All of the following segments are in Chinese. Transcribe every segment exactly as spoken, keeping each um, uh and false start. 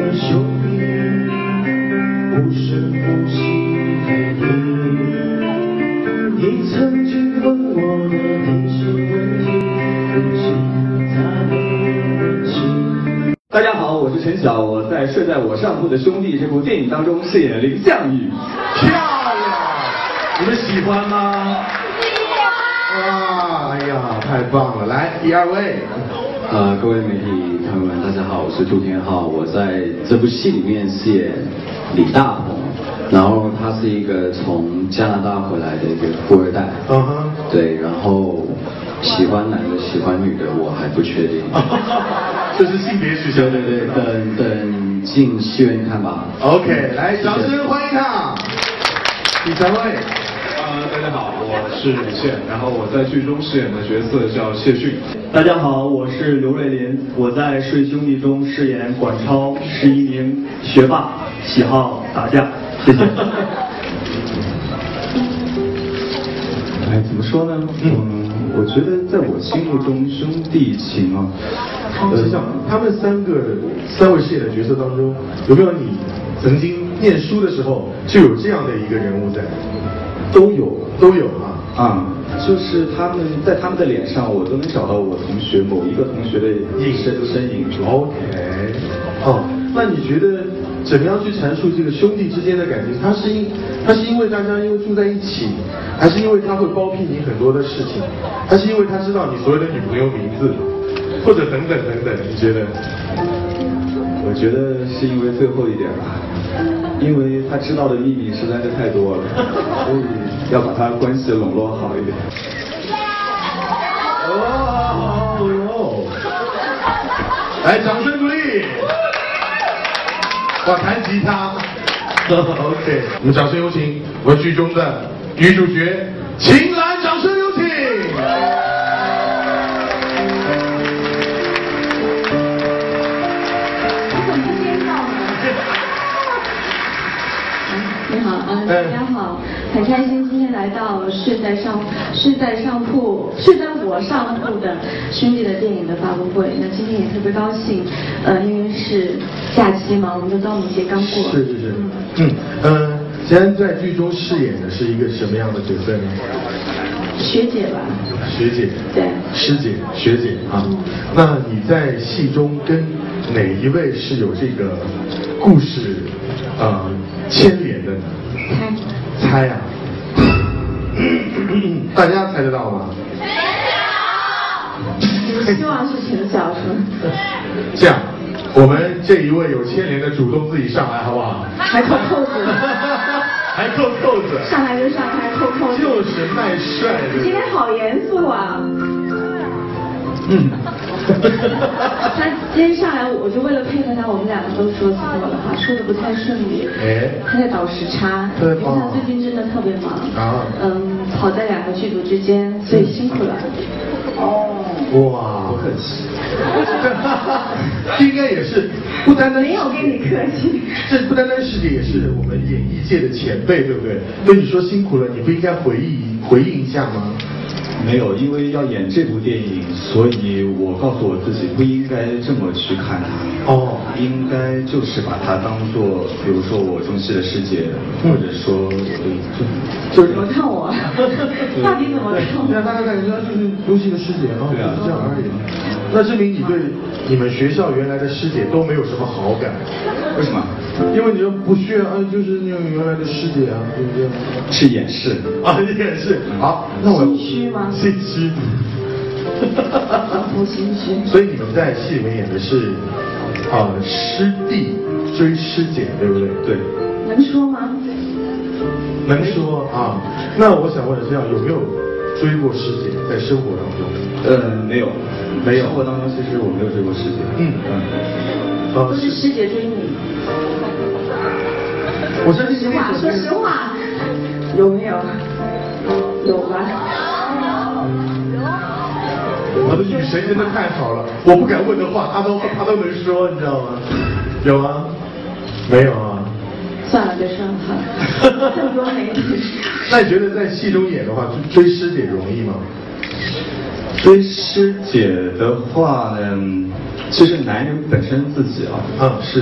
的兄弟，无声无息陪你。你曾经问我的那些问题，如今它没有人气。 大家好，我是陈晓，我在《睡在我上铺的兄弟》这部电影当中饰演林项羽。 漂亮，你们喜欢吗？哇，哎呀，太棒了！来，第二位。 呃，各位媒体朋友们，大家好，我是朱天浩，我在这部戏里面饰演李大鹏，然后他是一个从加拿大回来的一个富二代， 嗯哼， 对，然后喜欢男的喜欢女的我还不确定， 这是性别取向， 对对对，等等进戏院看吧。 OK， 来，掌声欢迎他。第三位。 呃，大家好，我是李现，然后我在剧中饰演的角色叫谢逊。 大家好，我是刘瑞麟，我在《睡兄弟》中饰演管超，是一名学霸，喜好打架。谢谢。 哎，怎么说呢？嗯，我觉得在我心目中，兄弟情啊， 呃，像他们三个三位饰演的角色当中，有没有你曾经念书的时候就有这样的一个人物在？ 都有都有啊。 啊，就是他们在他们的脸上，我都能找到我同学某一个同学的影身身影。 OK， 哦，那你觉得怎么样去阐述这个兄弟之间的感情？他是因他是因为大家因为住在一起，还是因为他会包庇你很多的事情，还是因为他知道你所有的女朋友名字，或者等等等等？你觉得？ 我觉得是因为最后一点吧，因为他知道的秘密实在是太多了，所以要把他关系笼络好一点。 哦哟！来，掌声鼓励！我弹吉他。OK， 我们掌声有请我剧中的女主角秦岚，掌声有请。 你好，嗯、呃，大家好，很开心今天来到睡在上睡在上铺睡在我上铺的兄弟的电影的发布会。那今天也特别高兴，呃，因为是假期嘛，我们的端午节刚过。 是是是，嗯呃，既然在剧中饰演的是一个什么样的角色呢？ 学姐吧。 学姐。 对。师姐，学姐啊。嗯、那你在戏中跟哪一位是有这个故事呃牵连的呢？ 猜。 猜啊。大家猜得到吗？ 你们希望是陈晓是吗？ 这样，我们这一位有牵连的主动自己上来好不好？ 还扣扣子。 还扣扣子。 上来就上来，还扣扣子。 就是卖帅的。 你今天好严肃啊。 嗯。 他今天上来，我就为了配合他，我们两个都说错了哈，说的不太顺利。 哎。 他在倒时差，因为他最近真的特别忙。啊。嗯，跑在两个剧组之间，所以辛苦了。 哦。哇，不客气。这应该也是不单单没有跟你客气。 这不单单是也是我们演艺界的前辈，对不对？跟你说辛苦了，你不应该回应回应一下吗？ 没有，因为要演这部电影，所以我告诉我自己不应该这么去看它。 哦， 应该就是把它当做，比如说我中戏的师姐，或者说， 就怎么看我？到底怎么看我？ 对啊，大概感觉就是中戏的师姐啊， 对啊， 这样而已。那证明你对你们学校原来的师姐都没有什么好感。 为什么？ 因为你又不屑啊，就是那种原来的师姐啊，对不对？ 是掩饰啊，掩饰。好，那我心虚吗？ 心虚。 不心虚。 所以你们在戏里面演的是啊、呃、师弟追师姐，对不对？ 对。 能说吗？ 能说啊。那我想问这样，有没有追过师姐在生活当中？ 呃，没有，没有。生活当中其实我没有追过师姐。嗯嗯。 都是师姐追你。 我相信实话，说实话，有没有？有吧？ 我的女神真的太好了，我不敢问的话，她都她都能说，你知道吗？有啊？没有啊？ 算了，别说了，更多媒体。 那你觉得在戏中演的话，追师姐容易吗？ 追师姐的话呢，其实男人本身自己啊， 嗯，是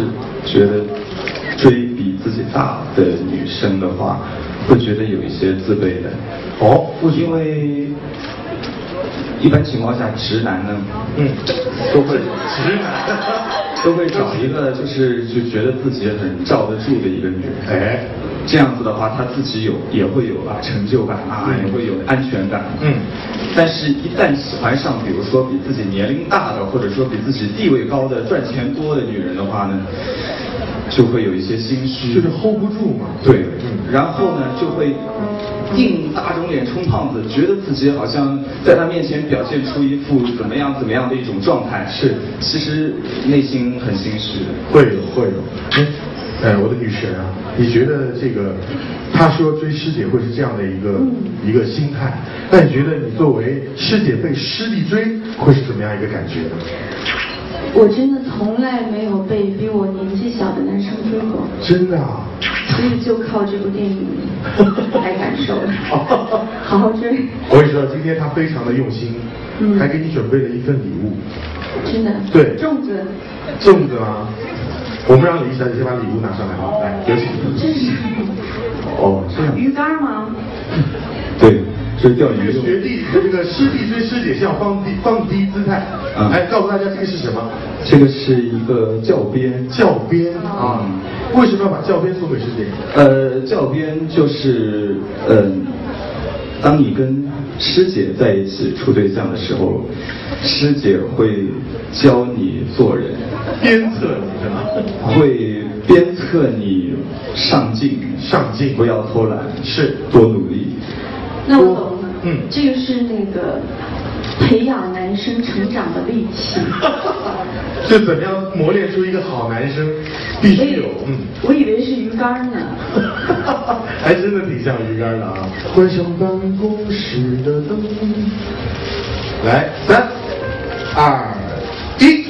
觉得追比自己大的女生的话，会觉得有一些自卑的。 哦， 因为一般情况下，直男呢， 嗯， 都会直男都会找一个就是就觉得自己很罩得住的一个女人。 哎， 这样子的话，他自己有也会有啊成就感啊， 嗯、 也会有安全感。 嗯， 但是，一旦喜欢上，比如说比自己年龄大的，或者说比自己地位高的、赚钱多的女人的话呢，就会有一些心虚， 就是 hold 不住嘛。 对， 嗯， 然后呢，就会硬打肿脸充胖子，觉得自己好像在他面前表现出一副怎么样怎么样的一种状态， 是， 其实内心很心虚的。 会有会有。哎，哎，我的女神啊，你觉得这个他说追师姐会是这样的一个、嗯、一个心态？那你觉得你作为师姐被师弟追会是怎么样一个感觉呢？ 我真的从来没有被比我年纪小的男生追过。 真的啊？ 所以就靠这部电影来感受了。好好追。 我跟你说，今天他非常的用心， 嗯， 还给你准备了一份礼物。 真的？ 对。 粽子。 粽子吗？我们让李小姐先把礼物拿上来好，来，有请。 这是。 哦，这样。 鱼竿吗？ 对。追钓鱼， 学弟这个师弟追师姐是要放低放低姿态。嗯，哎，告诉大家这个是什么？ 这个是一个教鞭。 教鞭啊，嗯，为什么要把教鞭送给师姐？ 呃，教鞭就是嗯、呃，当你跟师姐在一起处对象的时候，师姐会教你做人， 鞭策你是吧？ 会鞭策你上进， 上进， 不要偷懒， 是多努力。 那我懂了， 嗯， 这个是那个培养男生成长的利器。 就怎么样磨练出一个好男生，必须有，嗯。 我以为是鱼竿呢。 还真的挺像鱼竿的啊！关上办公室的灯。来，三、二、一。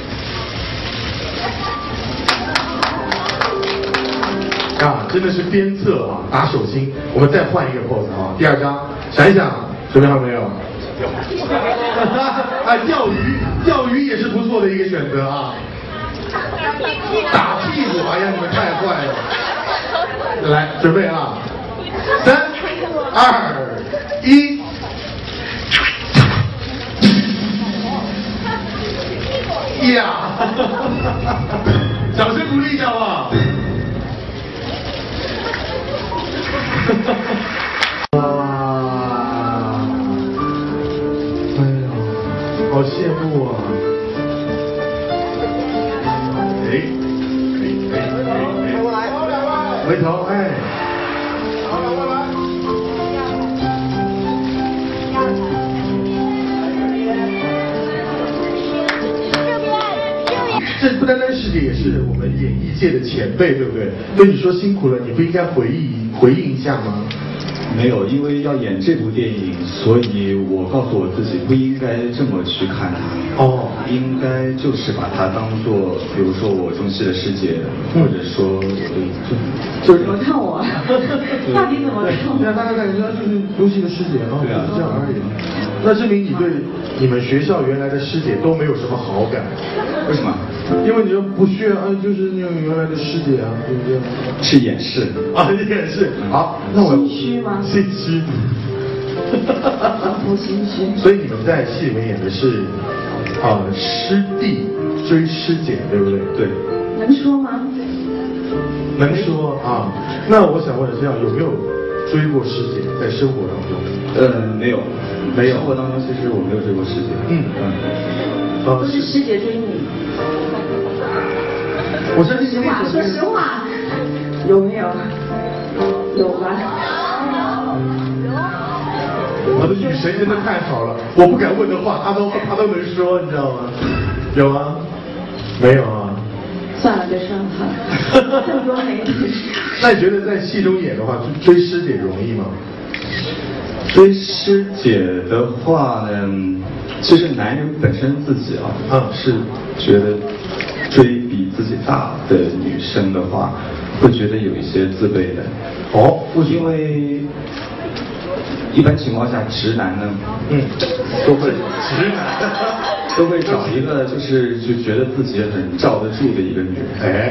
啊，真的是鞭策啊，打手心。我们再换一个 pose 啊，第二张，想一想，准备好没有？啊，钓鱼，钓鱼也是不错的一个选择啊。打屁股，哎呀，你们太坏了。来，准备啊，三、二、一。呀，掌声鼓励一下吧。哇，哎呀，好羡慕啊！哎，哎哎哎哎，回头哎。这不单单是也是我们演艺界的前辈，对不对？跟你说辛苦了，你不应该回忆回应一下吗？ 没有，因为要演这部电影，所以我告诉我自己不应该这么去看它。 哦， 应该就是把它当做，比如说我中戏的师姐， 嗯、 或者说就就是怎么看我？到底怎么看我？ 对啊，大家感觉就是中戏的师姐啊， 对啊， 就是这样而已。那证明你对你们学校原来的师姐都没有什么好感。 为什么？ 因为你说不屑啊，就是那种原来的师姐啊，对不对？ 是掩饰啊，掩饰。好，那我心虚吗？ 心虚。 不心虚。 所以你们在戏里面演的是啊师弟追师姐，对不对？ 对。 能说吗？ 能说啊。那我想问这样有没有追过师姐在生活当中？ 呃，没有，没有。生活当中其实我没有追过师姐。嗯嗯。 都是师姐追你。 我相信实话，说实话，有没有？有吧？ 我的女神真的太好了，我不敢问的话，她都她都能说，你知道吗？有啊？没有啊？ 算了，别说了，这么多媒体。 那你觉得在戏中演的话，追师姐容易吗？ 追师姐的话呢，其实男人本身自己啊， 啊是觉得追比自己大的女生的话，会觉得有一些自卑的。 哦， 因为一般情况下，直男呢， 嗯， 都会直男都会找一个就是就觉得自己很罩得住的一个女人。 哎，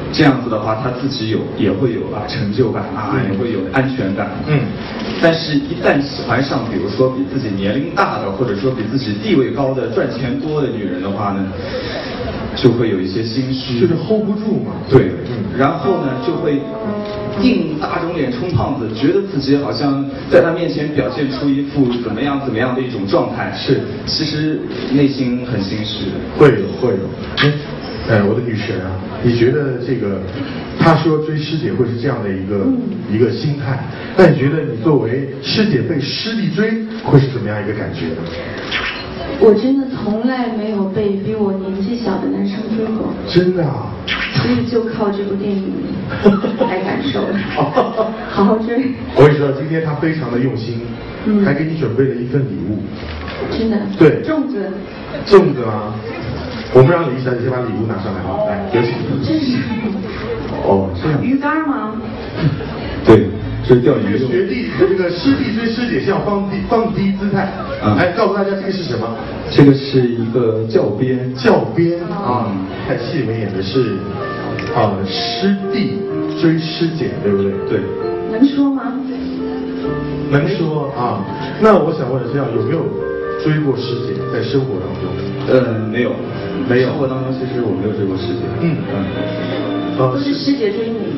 这样子的话，他自己有也会有啊成就感啊， 嗯、 也会有安全感。 嗯。 但是，一旦喜欢上，比如说比自己年龄大的，或者说比自己地位高的、赚钱多的女人的话呢，就会有一些心虚， 就是 hold 不住嘛。 对， 嗯。 然后呢，就会硬打肿脸充胖子，觉得自己好像在他面前表现出一副怎么样怎么样的一种状态。 是， 其实内心很心虚的。 会有，会有。嗯。哎，我的女神啊，你觉得这个，他说追师姐会是这样的一个、嗯、一个心态，那你觉得你作为师姐被师弟追会是怎么样一个感觉呢？ 我真的从来没有被比我年纪小的男生追过。 真的啊？ 所以就靠这部电影来感受了。好好追。 我跟你说，今天他非常的用心，嗯，还给你准备了一份礼物。 真的？ 对。 粽子。 粽子吗？我们让李小姐先把礼物拿上来啊，来，有请。 这是哦，这样。 鱼竿吗？ 对，这是钓鱼的。 学弟，这个师弟追师姐是要放低放低姿态。啊、嗯。来告诉大家这个是什么？ 这个是一个教鞭。 教鞭啊，在戏里面演的是啊师弟追师姐，对不对？对。 能说吗？ 能说啊。那我想问的是，有没有追过师姐在生活当中？ 呃，没有， 没有。 生活当中其实我没有追过师姐。嗯嗯。 呃，都是师姐追你。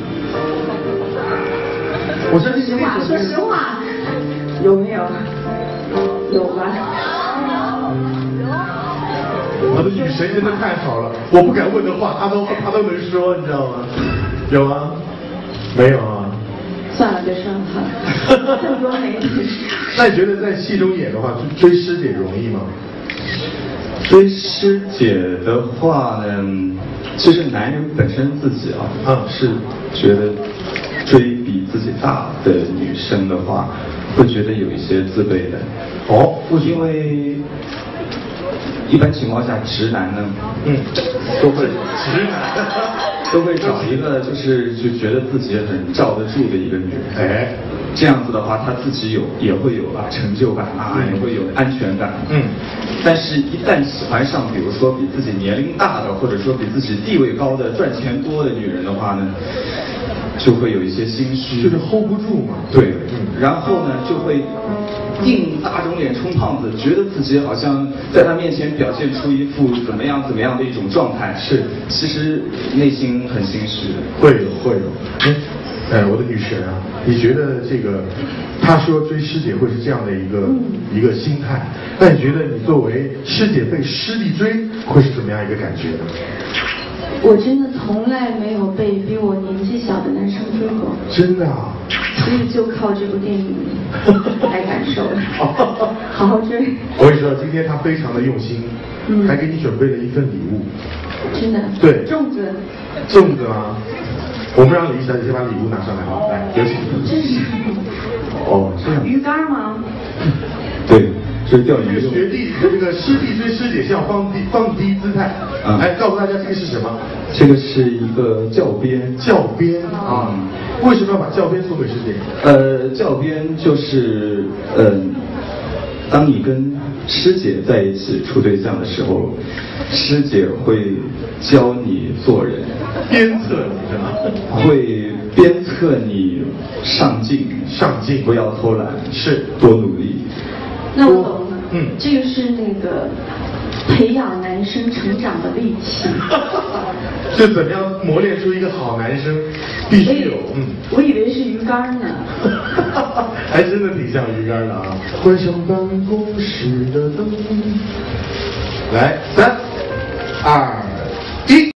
我说实话，说实话，有没有？有吧。 我的女神真的太好了，我不敢问的话，她都她都能说，你知道吗？有啊？没有啊？ 算了，别说了。更多媒体。 那你觉得在戏中演的话，追师姐容易吗？ 追师姐的话呢，其实男人本身自己啊，啊是觉得追比自己大的女生的话，会觉得有一些自卑的。 哦， 因为一般情况下，直男呢， 嗯， 都会直男都会找一个就是就觉得自己很罩得住的一个女人。 哎。 这样子的话，他自己有也会有啊成就感啊，嗯、也会有安全感。 嗯。 但是，一旦喜欢上，比如说比自己年龄大的，或者说比自己地位高的、赚钱多的女人的话呢，就会有一些心虚， 就是 hold 不住嘛。 对，嗯。然后呢，就会硬打肿脸充胖子，觉得自己好像在他面前表现出一副怎么样怎么样的一种状态。 是， 其实内心很心虚的。 会有，会有。嗯。哎，我的女神啊，你觉得这个，他说追师姐会是这样的一个、嗯、一个心态，那你觉得你作为师姐被师弟追会是怎么样一个感觉呢？ 我真的从来没有被比我年纪小的男生追过。 真的啊？ 所以就靠这部电影来感受了。好好追。 我跟你说，今天他非常的用心，嗯，还给你准备了一份礼物。 真的？ 对。 粽子。 粽子吗？我们让李小姐先把礼物拿上来啊，来，有请。 这是哦，这样。 鱼竿吗？ 对，这是钓鱼的。 学弟，这个师弟追师姐是要放低放低姿态。啊。来告诉大家这个是什么？ 这个是一个教鞭。 教鞭啊。嗯、为什么要把教鞭送给师姐？ 呃，教鞭就是嗯、呃，当你跟师姐在一起处对象的时候，师姐会教你做人。 鞭策你是吧？ 会鞭策你上进， 上进， 不要偷懒， 是多努力。 那我懂了， 嗯， 这个是那个培养男生成长的利器。 就怎么样磨练出一个好男生，必须有，嗯。 我以为是鱼竿呢。 还真的挺像鱼竿的啊！关上办公室的灯。来，三、二。